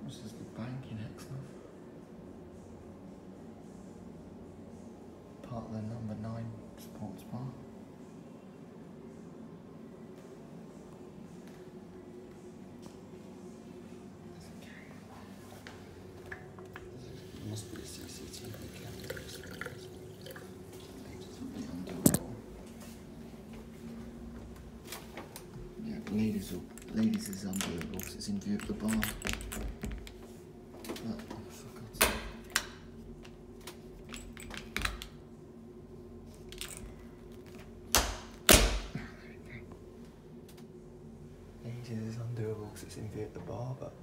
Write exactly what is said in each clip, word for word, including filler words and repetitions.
This is the bank in Exmouth. Part of the number nine sports bar. There must be a C C T V camera. Undoable. Yeah, ladies, or, ladies is undoable because it's in view of the bar. But, oh, for God's sake. Ladies is undoable because it's in view of the bar, but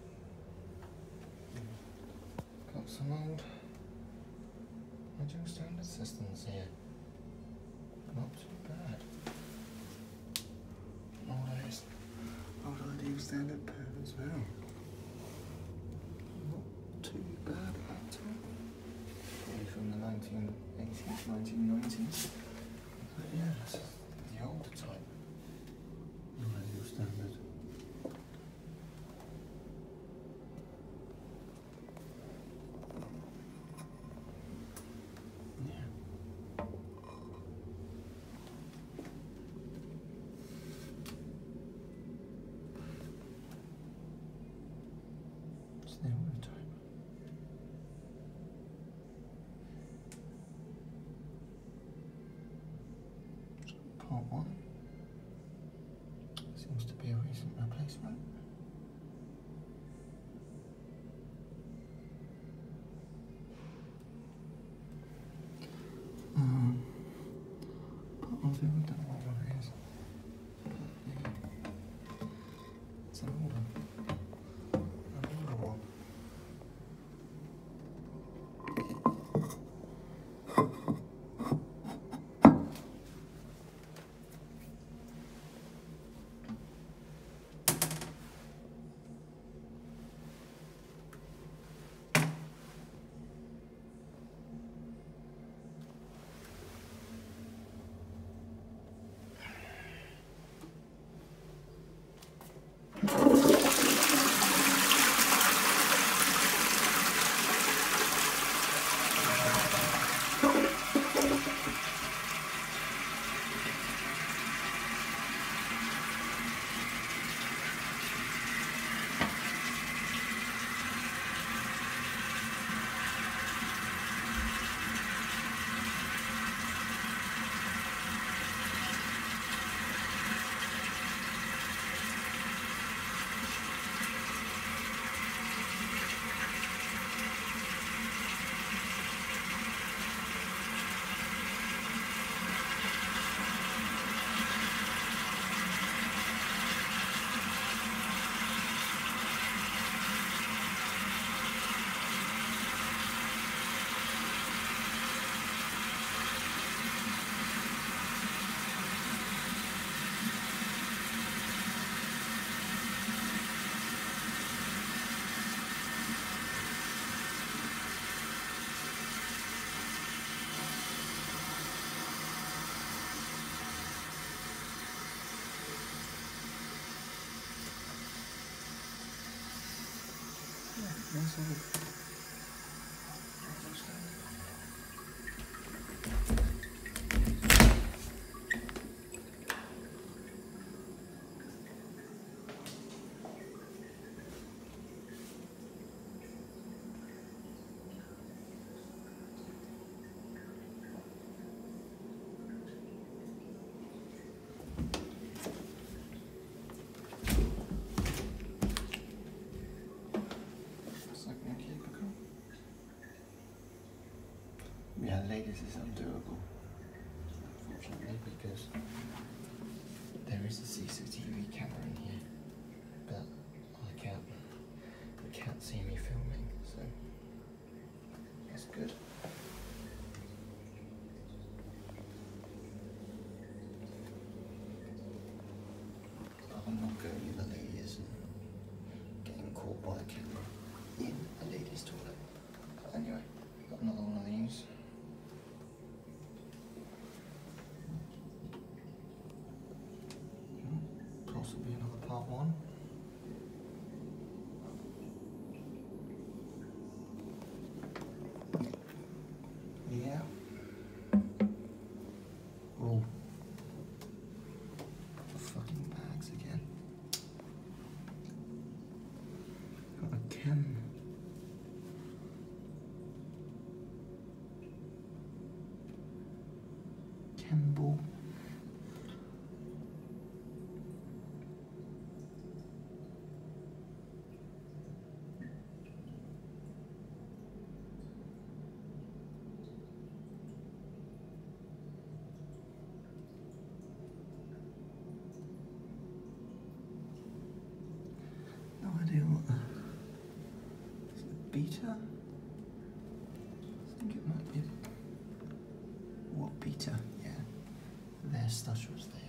got some old Magnia standard systems here. Not too bad. Old days. Old ideal standard pair as well. Not too bad at all. Probably from the nineteen eighties, nineteen nineties. But yeah, that's the older type. Ideal standard. The older type. So part one seems to be a recent replacement. Um, part one, I don't know what one it is. Yeah. It's an older. Nice little yeah, ladies is undoable, unfortunately, because there is a C C T V camera in here, but I can't, you can't see me filming, so that's good. But I'm not going in the ladies and getting caught by a camera in a ladies' toilet. But anyway, got another one of these. Possibly another part one. Cam. Campbell. No idea what the, is it a beta? I think it might be, what beta? Yeah, their stutter was there.